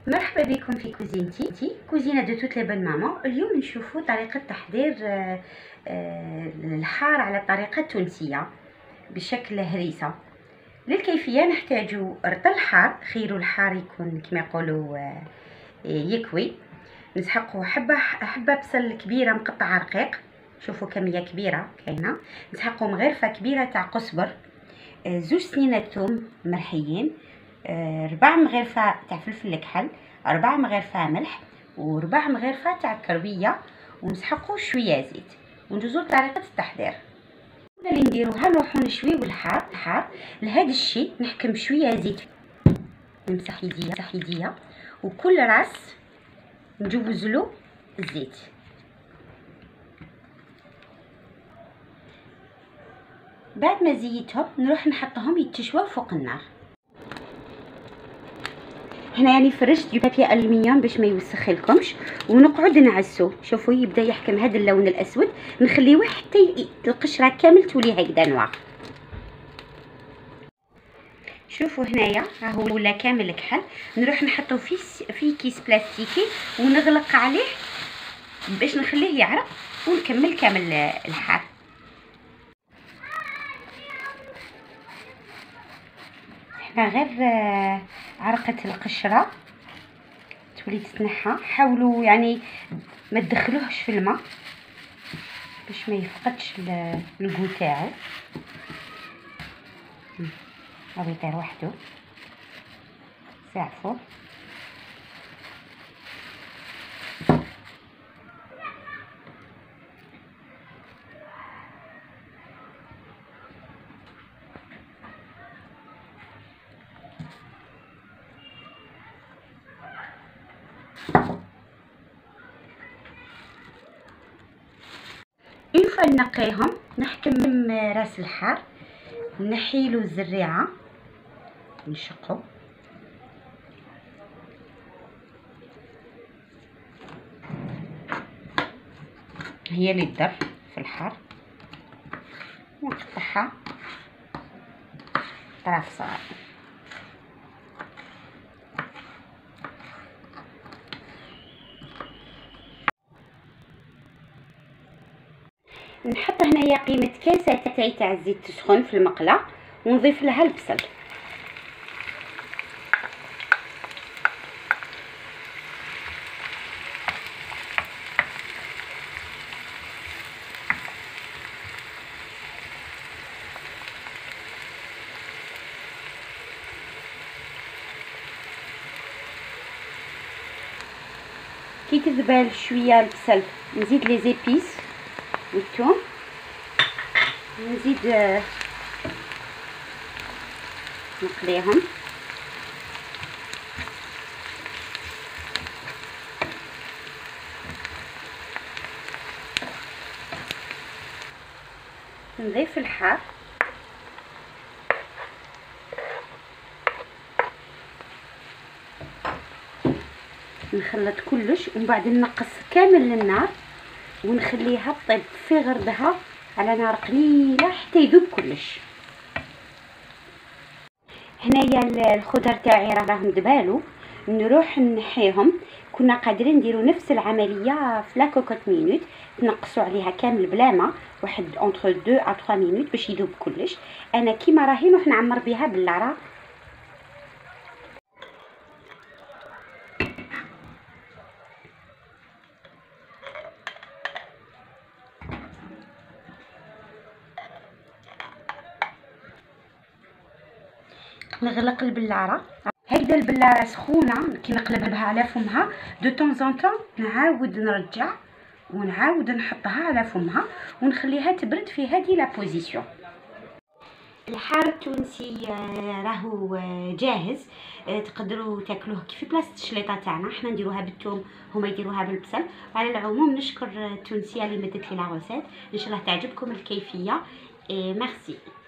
مرحبا بكم في كوزينتي كوزينة دو توت لي بون ماما. اليوم نشوفوا طريقة تحضير الحار على الطريقة التونسية بشكل هريسة. للكيفية نحتاج رطل حار، خيروا الحار يكون كما يقولوا يكوي. نسحقوا حبة بصل كبيرة مقطعة رقيق، شوفوا كمية كبيرة كاينة. نسحقوا مغرفة كبيرة تاع قزبر، 2 سنينة ثوم مرحيين، 4 مغرفة تاع فلفل الكحل، 4 مغرفة ملح، و4 مغرفة تاع كربية، ونسحقوا شوية زيت. وندوزو لطريقة التحضير. اللي نديروها نروحو نشويو الحار. لهذا الشيء نحكم شوية زيت، نمسح يديا وكل راس نجوزلو الزيت. بعد ما زيتهم نروح نحطهم يتشوى فوق النار. هنا يعني فرشت دو بابي الومنيوم باش ما يوسخ لكمش، ونقعد نعسو. شوفوا يبدا يحكم هذا اللون الاسود، نخليوه حتى القشره كامل تولي هكذا نوار. شوفوا هنايا ها هو ولا كامل الكحل. نروح نحطو في كيس بلاستيكي ونغلق عليه باش نخليه يعرق، ونكمل كامل الحار. غير عرقت القشرة تولي تتنحى. حاولوا يعني ما تدخلوهش في الماء باش ما يفقدش الجو تاعو، غادي يطير وحده. ساعفوا إلفا نقيهم، نحكم من راس الحار، نحيلو الزريعة نشقو، هي اللي تضر في الحار، ونقطعها طراف صغار. نحط هنايا قيمة كاسة تاع الزيت تسخن في المقلة، ونضيف لها البصل. كي تذبل شويه البصل نزيد لي زيبيس والثوم، نزيد نقليهم. نضيف الحار، نخلط كلش، ومن بعد نقص كامل للنار ونخليها طيب في غردها على نار قليله حتى يذوب كلش. هنايا الخضر تاعي راهم دبالو، نروح نحيهم. كنا قادرين نديرو نفس العمليه في لا كوكوت مينوت، تنقصوا عليها كامل بلا ما، واحد اونتر 2 ا 3 مينوت باش يذوب كلش. انا كيما راهي نروح نعمر بها باللعرة. نغلق البلاره هكذا، البلاره سخونه كي نقلبها على فمها دو طون زون طون، نعاود نرجع ونعاود نحطها على فمها ونخليها تبرد في هذه لا بوزيسيون. الحار التونسي راهو جاهز، تقدروا تاكلوه في بلاصه الشليطه تاعنا. حنا نديروها بالثوم، هما يديروها بالبصل. وعلى العموم نشكر التونسيه اللي مدت لي لا روسيت. ان شاء الله تعجبكم الكيفيه. ميرسي.